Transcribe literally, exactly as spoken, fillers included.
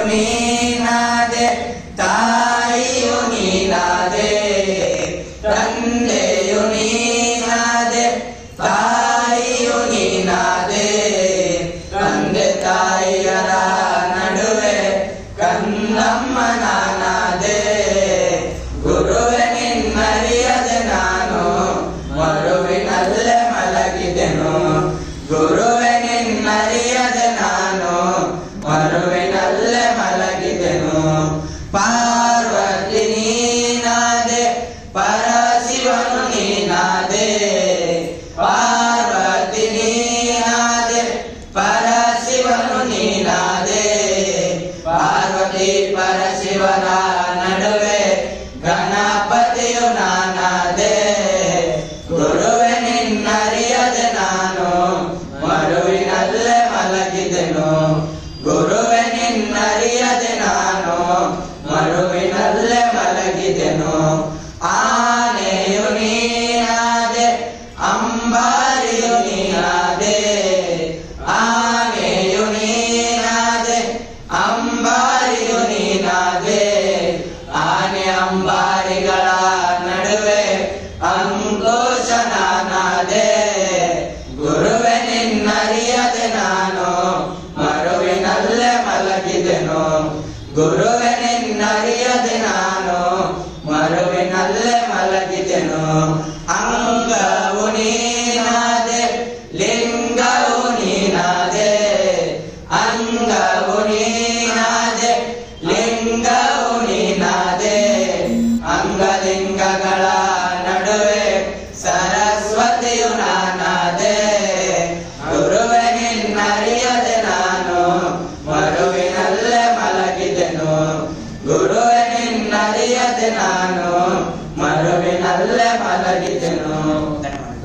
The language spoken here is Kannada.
ನೀನಾದೆ ತಾಯಿಯು ನೀನಾದೆ ತಂದೆಯು ನೀನಾದೆ ತಾಯಿಯು ನೀನಾದೆ ತಂದೆ ತಾಯಿಯರ ನಡುವೆ ಕನ್ನಮ್ಮ ನಾನಾದೆ ಗುರುವೆ ನಿನ್ನರಿಯದೆ ನಾನು ಮರುವಿನಲ್ಲೇ ಮಲಗಿದೆನು ಗುರುವೆ ನಿನ್ನರಿಯದೆ ನಾನು ಮರುವಿನಲ್ಲೇ ಮಲಗಿದೆನು ಪಾರ್ವತಿ ನೀನಾದೆ ಪರಶಿವನು ನೀನಾದೆ ಪಾರ್ವತಿ ನೀನಾದೆ ಪರಶಿವನು ನೀನಾದೆ ಪಾರ್ವತಿ ಪರಶಿವನ ನಡುವೆ ಗಣಪತಿಯು ನಾನಾದೆ ಗುರುವೆ ನಿನ್ನರಿಯದೆ ನಾನು ಮರುವಿನಲ್ಲೇ ಮಲಗಿದೆನು ಗುರುವೆ ನಿನ್ನರಿಯದೆ ನಾನು ಮರುವಿನಲ್ಲೇ ಮಲಗಿದೆನು ಆನೆಯು ನೀನಾದೆ ಅಂಬಾರಿಯು ನೀನಾದೆ ಆನೆಯು ನೀನಾದೆ ಅಂಬಾರಿಯು ನೀನಾದೆ ಆನೆ ಅಂಬಾರಿಗಳ ನಡುವೆ ಅಂಕೋಶ ನಾನಾದೆ ಗುರುವೆ ನಿನ್ನರಿಯದೆ ನಾನು ಮರುವಿನಲ್ಲೇ ಮಲಗಿದೆನು ಗುರುವೆ ನಿನ್ನರಿಯದೆ ನಾನು ಮರುವಿನಲ್ಲೇ ಮಲಗಿದೆನು ಅಂಗವು ನೀನಾದೆ ಲಿಂಗವು ನೀನಾದೆ ಅಂಗವು ನೀನಾದೆ ಲಿಂಗವು ನೀನಾದೆ ಅಂಗಲಿಂಗಗಳ ನಡುವೆ ಸರಸ್ವತಿಯು ನಾನಾದೆ ಗುರುವೆ ನಿನ್ನರಿಯದೆ ನಾನು ಮರುವಿನಲ್ಲೇ ಮಲಗಿದೆನು ಗುರುವೆ ನಿನ್ನರಿಯದೆ ನಾನು ಮರುವಿನಲ್ಲೇ ಮಲಗಿದೆನು.